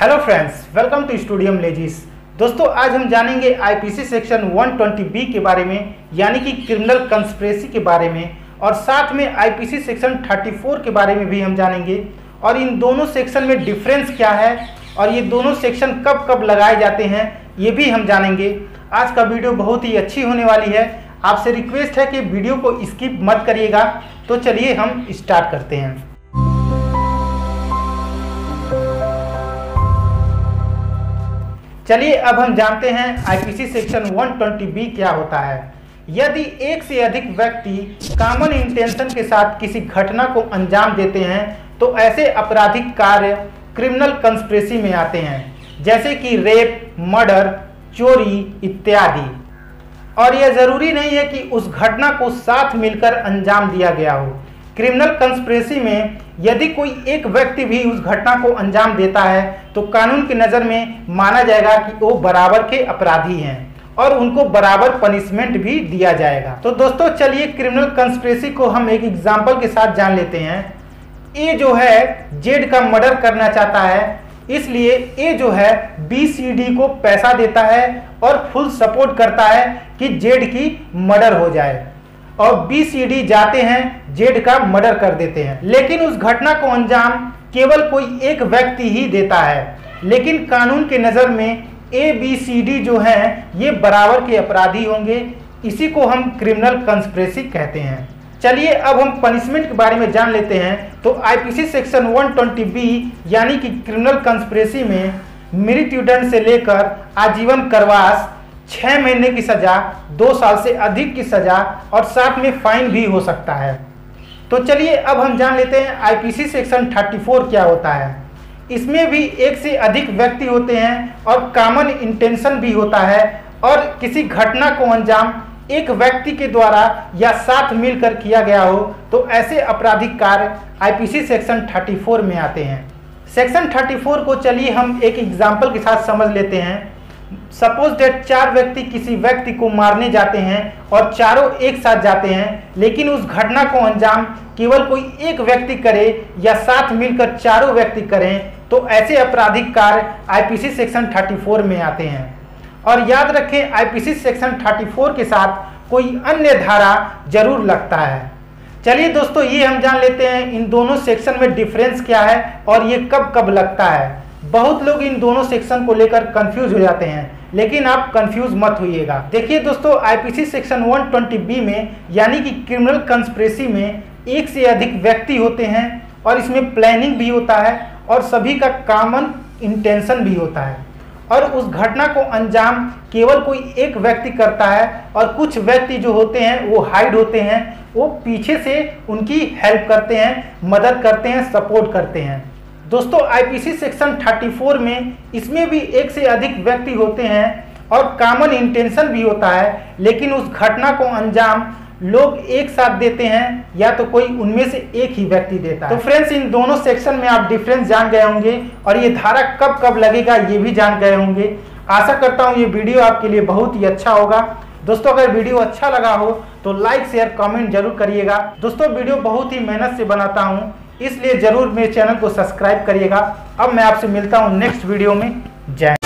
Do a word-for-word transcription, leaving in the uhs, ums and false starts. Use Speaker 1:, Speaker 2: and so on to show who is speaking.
Speaker 1: Hello friends, welcome to studio लेजिस। दोस्तों, आज हम जानेंगे आईपीसी सेक्शन एक सौ बीस बी के बारे में, यानी कि क्रिमिनल कंस्पिरेसी के बारे में, और साथ में आईपीसी सेक्शन चौंतीस के बारे में भी हम जानेंगे। और इन दोनों सेक्शन में डिफरेंस क्या है और ये दोनों सेक्शन कब कब लगाए जाते हैं ये भी हम जानेंगे। आज का वीडियो बहुत ही अच्छी होने वाली है। आपसे रिक्वेस्ट है कि वीडियो को स्किप मत करिएगा। तो चलिए हम स्टार्ट करते हैं। चलिए अब हम जानते हैं आईपीसी सेक्शन एक सौ बीस बी क्या होता है। यदि एक से अधिक व्यक्ति कॉमन इंटेंशन के साथ किसी घटना को अंजाम देते हैं तो ऐसे आपराधिक कार्य क्रिमिनल कंस्पिरेसी में आते हैं, जैसे कि रेप, मर्डर, चोरी इत्यादि। और यह जरूरी नहीं है कि उस घटना को साथ मिलकर अंजाम दिया गया हो। क्रिमिनल कंस्पिरेसी में यदि कोई एक व्यक्ति भी उस घटना को अंजाम देता है तो कानून की नज़र में माना जाएगा कि वो बराबर के अपराधी हैं और उनको बराबर पनिशमेंट भी दिया जाएगा। तो दोस्तों, चलिए क्रिमिनल कंस्पिरेसी को हम एक एग्जाम्पल के साथ जान लेते हैं। ए जो है जेड का मर्डर करना चाहता है, इसलिए ए जो है बी सी डी को पैसा देता है और फुल सपोर्ट करता है कि जेड की मर्डर हो जाए, और बी सी डी जाते हैं जेड का मर्डर कर देते हैं। लेकिन उस घटना को अंजाम केवल कोई एक व्यक्ति ही देता है, लेकिन कानून के नज़र में ए बी सी डी जो हैं ये बराबर के अपराधी होंगे। इसी को हम क्रिमिनल कंस्पिरेसी कहते हैं। चलिए अब हम पनिशमेंट के बारे में जान लेते हैं। तो आईपीसी सेक्शन एक सौ बीस बी यानी कि क्रिमिनल कंस्पिरेसी में मृत्युदंड से लेकर आजीवन कारावास, छः महीने की सज़ा, दो साल से अधिक की सज़ा और साथ में फाइन भी हो सकता है। तो चलिए अब हम जान लेते हैं आईपीसी सेक्शन चौंतीस क्या होता है। इसमें भी एक से अधिक व्यक्ति होते हैं और कॉमन इंटेंशन भी होता है, और किसी घटना को अंजाम एक व्यक्ति के द्वारा या साथ मिलकर किया गया हो तो ऐसे आपराधिक कार्य आईपीसी सेक्शन चौंतीस में आते हैं। सेक्शन चौंतीस को चलिए हम एक एग्जाम्पल के साथ समझ लेते हैं। सपोज डेट चार व्यक्ति किसी व्यक्ति को मारने जाते हैं और चारों एक साथ जाते हैं, लेकिन उस घटना को अंजाम केवल कोई एक व्यक्ति करे या साथ मिलकर चारों व्यक्ति करें तो ऐसे आपराधिक कार्य आईपीसी सेक्शन चौंतीस में आते हैं। और याद रखें, आईपीसी सेक्शन चौंतीस के साथ कोई अन्य धारा जरूर लगता है। चलिए दोस्तों, ये हम जान लेते हैं इन दोनों सेक्शन में डिफरेंस क्या है और ये कब कब लगता है। बहुत लोग इन दोनों सेक्शन को लेकर कंफ्यूज हो जाते हैं, लेकिन आप कंफ्यूज मत होइएगा। देखिए दोस्तों, आईपीसी सेक्शन एक सौ बीस बी में यानी कि क्रिमिनल कंस्पिरेसी में एक से अधिक व्यक्ति होते हैं और इसमें प्लानिंग भी होता है और सभी का कॉमन इंटेंशन भी होता है, और उस घटना को अंजाम केवल कोई एक व्यक्ति करता है और कुछ व्यक्ति जो होते हैं वो हाइड होते हैं, वो पीछे से उनकी हेल्प करते हैं, मदद करते हैं, सपोर्ट करते हैं। दोस्तों, आईपीसी सेक्शन चौंतीस में इसमें भी एक से अधिक व्यक्ति होते हैं और कॉमन इंटेंशन भी होता है, लेकिन उस घटना को अंजाम लोग एक साथ देते हैं या तो कोई उनमें से एक ही व्यक्ति देता है। तो फ्रेंड्स, इन दोनों सेक्शन में आप डिफरेंस जान गए होंगे और ये धारा कब कब लगेगा ये भी जान गए होंगे। आशा करता हूँ ये वीडियो आपके लिए बहुत ही अच्छा होगा। दोस्तों, अगर वीडियो अच्छा लगा हो तो लाइक शेयर कमेंट जरूर करिएगा। दोस्तों, वीडियो बहुत ही मेहनत से बनाता हूँ, इसलिए जरूर मेरे चैनल को सब्सक्राइब करिएगा। अब मैं आपसे मिलता हूँ नेक्स्ट वीडियो में। जय।